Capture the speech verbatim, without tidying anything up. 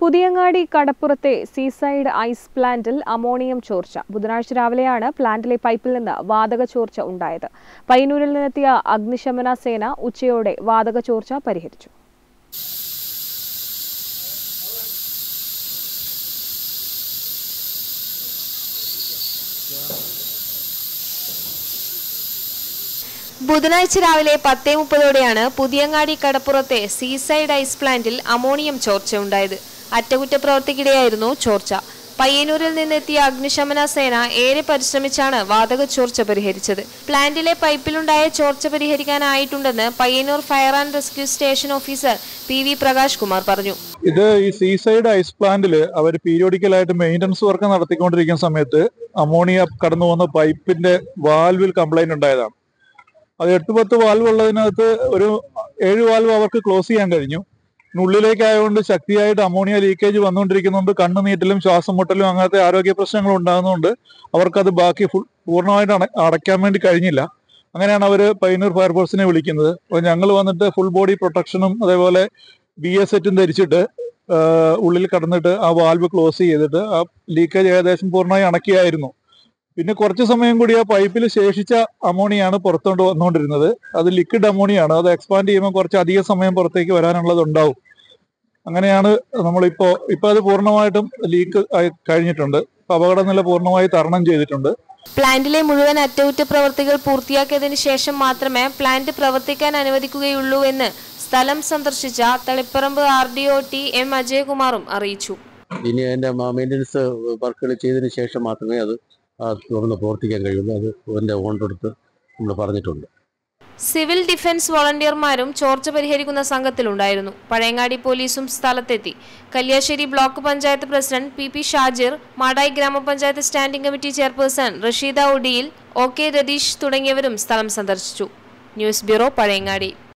പുതിയങ്ങാടി കടപ്പുറത്തെ seaside ice പ്ലാന്റിൽ ammonium ചോർച്ച. ബുധനാഴ്ച രാവിലെയാണ് പ്ലാന്റിലെ പൈപ്പിൽ നിന്ന് വാതക ചോർച്ച ഉണ്ടായത്. പയ്യന്നൂരിൽ നിന്നെത്തിയ അഗ്നിശമന സേന ഉച്ചയോടെ വാതക ചോർച്ച പരിഹരിച്ചു. ബുധനാഴ്ച രാവിലെ പത്തേ മുപ്പതോടെയാണ് പുതിയങ്ങാടി കടപ്പുറത്തെ സീസൈഡ് ഐസ് പ്ലാന്റിൽ അമോണിയം ചോർച്ച ഉണ്ടായത്. അറ്റകുറ്റപ്രവൃത്തിക്കിടെയായിരുന്നു ചോർച്ച. പയ്യന്നൂരിൽ നിന്നെത്തിയ അഗ്നിശമന സേന ഏറെ പരിശ്രമിച്ചാണ് വാതക ചോർച്ച പരിഹരിച്ചത്. പ്ലാന്റിലെ പൈപ്പിലുണ്ടായ ചോർച്ച പരിഹരിക്കാനായിട്ടുണ്ടെന്ന് Payyanur fire and rescue station officer P V Prakash Kumar പറഞ്ഞു. ഇത് ഈ സീസൈഡ് ഐസ് പ്ലാന്റിൽ അവർ പീരിയോഡിക്കലായിട്ട് മെയിൻ്റനൻസ് വർക്ക് നടത്തിക്കൊണ്ടിരിക്കുന്ന സമയത്ത് അമോണിയ കടന്നു പോകുന്ന പൈപ്പിന്റെ വാൽവിൽ കംപ്ലൈന്റ് ഉണ്ടായതാണ്. അത് എട്ട് പത്ത് വാൽവ് ഉള്ളതിനകത്ത് ഒരു ഏഴ് വാൽവ് അവർക്ക് ക്ലോസ് ചെയ്യാൻ കഴിഞ്ഞു. ഉള്ളിലേക്കായതുകൊണ്ട് ശക്തിയായിട്ട് അമോണിയ ലീക്കേജ് വന്നുകൊണ്ടിരിക്കുന്നുണ്ട്. കണ്ണുനീറ്റലും ശ്വാസം മുട്ടലും അങ്ങനത്തെ ആരോഗ്യ പ്രശ്നങ്ങൾ ഉണ്ടാകുന്നതുകൊണ്ട് അവർക്കത് ബാക്കി ഫുൾ പൂർണ്ണമായിട്ട് അട അടയ്ക്കാൻ വേണ്ടി കഴിഞ്ഞില്ല. അങ്ങനെയാണ് അവർ പയ്യന്നൂർ ഫയർഫോഴ്സിനെ വിളിക്കുന്നത്. അപ്പോൾ ഞങ്ങൾ വന്നിട്ട് ഫുൾ ബോഡി പ്രൊട്ടക്ഷനും അതേപോലെ ബി എസ് സെറ്റും ധരിച്ചിട്ട് ഉള്ളിൽ കടന്നിട്ട് ആ വാൽവ് ക്ലോസ് ചെയ്തിട്ട് ആ ലീക്കേജ് ഏകദേശം പൂർണ്ണമായി അണക്കിയായിരുന്നു. പിന്നെ കുറച്ച് സമയം കൂടി ആ പൈപ്പിൽ ശേഷിച്ച അമോണിയാണ് പുറത്തോട്ട് വന്നുകൊണ്ടിരുന്നത്. അത് ലിക്വിഡ് അമോണിയാണ്. അത് എക്സ്പാൻഡ് ചെയ്യുമ്പോൾ കുറച്ച് അധിക സമയം പുറത്തേക്ക് വരാനുള്ളത് ഉണ്ടാവും. അങ്ങനെയാണ് നമ്മളിപ്പോ ഇപ്പൊ അത് പൂർണ്ണമായിട്ടും ലീക്ക് ആയി കഴിഞ്ഞിട്ടുണ്ട്. അപകട നില പൂർണ്ണമായി തരണം ചെയ്തിട്ടുണ്ട്. പ്ലാന്റിലെ മുഴുവൻ അറ്റകുറ്റപ്രവൃത്തികൾ പൂർത്തിയാക്കിയതിനു ശേഷം മാത്രമേ പ്ലാന്റ് പ്രവർത്തിക്കാൻ അനുവദിക്കുകയുള്ളൂ എന്ന് സ്ഥലം സന്ദർശിച്ച Taliparamba R D O T M അജയകുമാറും അറിയിച്ചു. ഇനി അതിന്റെ മെയിൻ്റനൻസ് വർക്കുകൾ ചെയ്തതിനു ശേഷം മാത്രമേ അത് തുറന്ന് പ്രവർത്തിക്കാൻ കഴിയുള്ളൂ. അത് അതിൻ്റെ ഓണറെടുത്ത് നമ്മൾ പറഞ്ഞിട്ടുണ്ട്. സിവിൽ ഡിഫൻസ് വോളണ്ടിയർമാരും ചോർച്ച പരിഹരിക്കുന്ന സംഘത്തിലുണ്ടായിരുന്നു. പഴയങ്ങാടി പോലീസും സ്ഥലത്തെത്തി. Kalliasseri block panchayat president P P Shajir, Madayi ഗ്രാമപഞ്ചായത്ത് സ്റ്റാൻഡിംഗ് കമ്മിറ്റി ചെയർപേഴ്സൺ റഷീദ ഒഡിയിൽ, ഒ കെ രതീഷ് തുടങ്ങിയവരും സ്ഥലം സന്ദർശിച്ചു. News bureau, Pazhayangadi.